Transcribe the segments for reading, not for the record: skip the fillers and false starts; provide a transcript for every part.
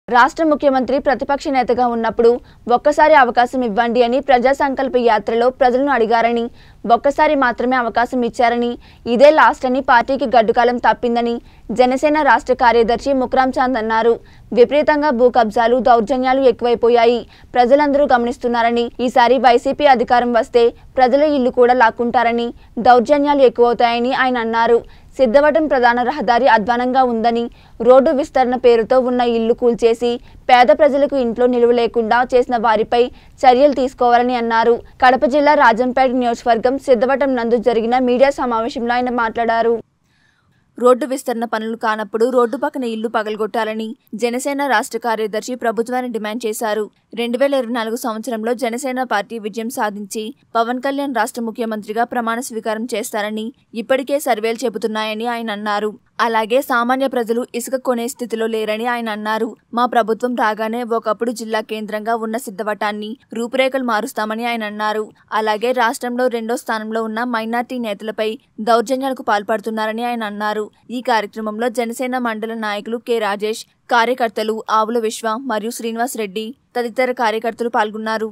రాష్ట్ర ముఖ్యమంత్రి ప్రతిపక్ష నేతగా ఉన్నప్పుడు ఒక్కసారి అవకాశం ఇవ్వండి అని ప్రజా సంకల్ప యాత్రలో ప్రజలను అడిగారని, ఒక్కసారి మాత్రమే అవకాశం ఇచ్చారని, ఇదే లాస్ట్ అని పార్టీకి గడ్డుకాలం తప్పిందని జనసేన రాష్ట్ర కార్యదర్శి ముక్రామ్ చాంద్ అన్నారు. విపరీతంగా భూ కబ్జాలు, దౌర్జన్యాలు ఎక్కువైపోయాయి. ప్రజలందరూ గమనిస్తున్నారని, ఈసారి వైసీపీ అధికారం వస్తే ప్రజల ఇల్లు కూడా లాక్కుంటారని, దౌర్జన్యాలు ఎక్కువవుతాయని ఆయన అన్నారు. సిద్ధవటం ప్రధాన రహదారి అధ్వానంగా ఉందని, రోడ్డు విస్తరణ పేరుతో ఉన్న ఇల్లు కూల్చేసి పేద ప్రజలకు ఇంట్లో నిలువ లేకుండా చేసిన వారిపై చర్యలు తీసుకోవాలని అన్నారు. కడప జిల్లా రాజంపేట నియోజకవర్గం సిద్ధవటం నందు జరిగిన మీడియా సమావేశంలో ఆయన మాట్లాడారు. రోడ్డు విస్తరణ పనులు కానప్పుడు రోడ్డు పక్కన ఇల్లు పగలగొట్టాలని జనసేన రాష్ట్ర కార్యదర్శి ప్రభుత్వాన్ని డిమాండ్ చేశారు. 2024 సంవత్సరంలో జనసేన పార్టీ విజయం సాధించి పవన్ కళ్యాణ్ రాష్ట్ర ముఖ్యమంత్రిగా ప్రమాణ స్వీకారం చేస్తారని ఇప్పటికే సర్వేలు చెబుతున్నాయని ఆయన అన్నారు. అలాగే సామాన్య ప్రజలు ఇసుక కొనే స్థితిలో లేరని ఆయన అన్నారు. మా ప్రభుత్వం రాగానే ఒకప్పుడు జిల్లా కేంద్రంగా ఉన్న సిద్ధవటాన్ని రూపురేఖలు మారుస్తామని ఆయన అన్నారు. అలాగే రాష్ట్రంలో 2వ స్థానంలో ఉన్న మైనార్టీ నేతలపై దౌర్జన్యాలకు పాల్పడుతున్నారని ఆయన అన్నారు. ఈ కార్యక్రమంలో జనసేన మండల నాయకులు కె రాజేష్, కార్యకర్తలు ఆవుల విశ్వ మరియు శ్రీనివాస్ రెడ్డి తదితర కార్యకర్తలు పాల్గొన్నారు.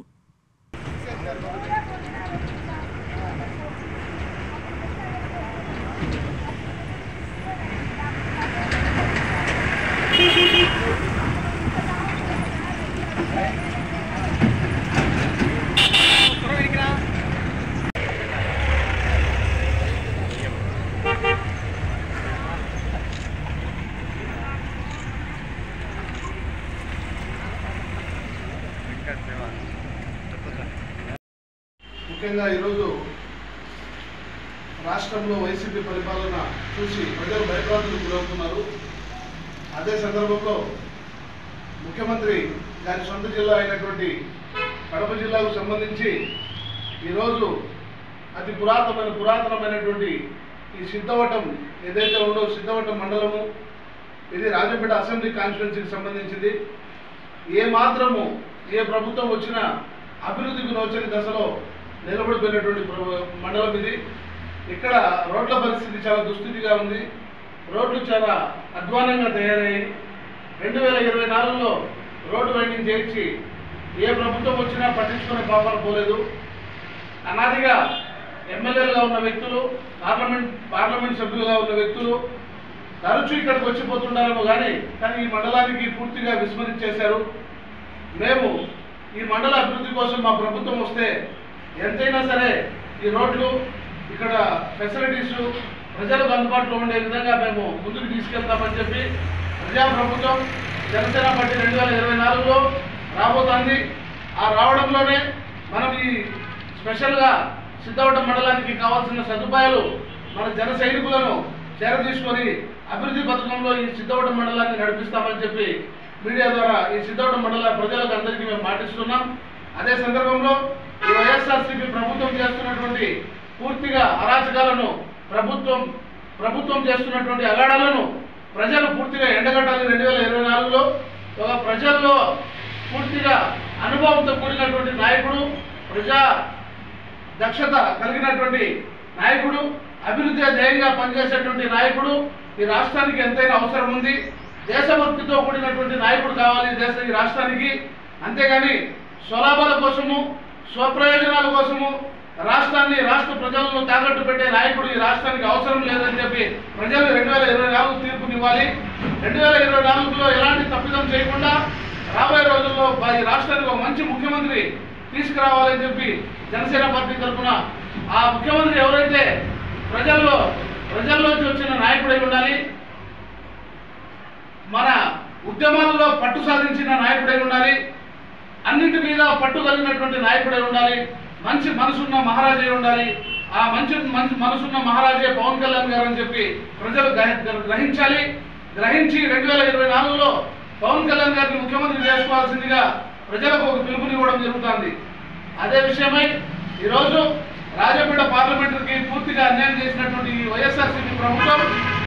ముఖ్యంగా ఈరోజు రాష్ట్రంలో వైసీపీ పరిపాలన చూసి ప్రజలు భయభ్రాంతులకు గురవుతున్నారు. అదే సందర్భంలో ముఖ్యమంత్రి గారి సొంత జిల్లా అయినటువంటి కడప జిల్లాకు సంబంధించి ఈరోజు అతి పురాతనమైనటువంటి ఈ సిద్ధవటం ఏదైతే ఉందో సిద్ధవటం మండలము, ఇది రాజంపేట అసెంబ్లీ కాన్స్టిట్యున్సీకి సంబంధించింది. ఏ ప్రభుత్వం వచ్చినా అభివృద్ధికి నోచని దశలో నిలబడిపోయినటువంటి మండలం ఇది. ఇక్కడ రోడ్ల పరిస్థితి చాలా దుస్థితిగా ఉంది. రోడ్లు చాలా అధ్వానంగా తయారయ్యాయి. 2024లో రోడ్డు వైండింగ్ చేయించి ఏ ప్రభుత్వం వచ్చినా పట్టించుకునే పాపాలు పోలేదు. అనాదిగా ఎమ్మెల్యేలుగా ఉన్న వ్యక్తులు, పార్లమెంట్ సభ్యులుగా ఉన్న వ్యక్తులు తరచూ ఇక్కడికి వచ్చిపోతుండారేమో కానీ ఈ మండలానికి పూర్తిగా విస్మరించేశారు. మేము ఈ మండల అభివృద్ధి కోసం మా ప్రభుత్వం వస్తే ఎంతైనా సరే ఈ రోడ్లు, ఇక్కడ ఫెసిలిటీస్ ప్రజలకు అందుబాటులో ఉండే విధంగా మేము ముందుకు తీసుకెళ్తామని చెప్పి ప్రజాప్రభుత్వం జనసేన పార్టీ 2024లో రాబోతోంది. ఆ రావడంలోనే మనం ఈ స్పెషల్గా సిద్ధవటం మండలానికి కావాల్సిన సదుపాయాలు మన జన సైనికులను చేరదీసుకొని అభివృద్ధి పథకంలో ఈ సిద్ధవటం మండలాన్ని నడిపిస్తామని చెప్పి మీడియా ద్వారా ఈ సిద్ధవటం మండల ప్రజలకు అందరికీ మేము మాటిస్తున్నాం. అదే సందర్భంలో ఈ వైఎస్ఆర్సీపీ ప్రభుత్వం చేస్తున్నటువంటి పూర్తిగా అరాచకాలను, ప్రభుత్వం చేస్తున్నటువంటి అగాడాలను ప్రజలు పూర్తిగా ఎండగట్టాలి. 2024లో ఒక ప్రజల్లో పూర్తిగా అనుభవంతో కూడినటువంటి నాయకుడు, ప్రజా దక్షత కలిగినటువంటి నాయకుడు, అభివృద్ధి ధ్యేయంగా పనిచేసేటువంటి నాయకుడు ఈ రాష్ట్రానికి ఎంతైనా అవసరం ఉంది. దేశభక్తితో కూడినటువంటి నాయకుడు కావాలి ఈ రాష్ట్రానికి. అంతేగాని స్వలాభాల కోసము, స్వప్రయోజనాల కోసము రాష్ట్ర ప్రజలను తాకట్టు పెట్టే నాయకుడు ఈ రాష్ట్రానికి అవసరం లేదని చెప్పి ప్రజలు 2024 తీర్పునివ్వాలి. 2024లో ఎలాంటి తప్పిదం చేయకుండా రాబోయే రోజుల్లో ఈ రాష్ట్రానికి ఒక మంచి ముఖ్యమంత్రి తీసుకురావాలని చెప్పి జనసేన పార్టీ తరఫున ఆ ముఖ్యమంత్రి ఎవరైతే ప్రజల్లోంచి వచ్చిన నాయకుడై ఉండాలి, మన ఉద్యమాలలో పట్టు సాధించిన నాయకుడై ఉండాలి, అన్నింటి మీద పట్టు కలిగినటువంటి నాయకుడై ఉండాలి, మంచి మనసున్న మహారాజే ఉండాలి. ఆ మంచి మనసున్న మహారాజే పవన్ కళ్యాణ్ గారు అని చెప్పి ప్రజలు గ్రహించాలి. గ్రహించి 2024లో పవన్ కళ్యాణ్ గారిని ముఖ్యమంత్రి చేసుకోవాల్సిందిగా ప్రజలకు ఒక పిలుపునివ్వడం జరుగుతుంది. అదే విషయమై ఈరోజు రాజంపేట పార్లమెంటుకి పూర్తిగా అన్యాయం చేసినటువంటి వైఎస్ఆర్సీపీ ప్రభుత్వం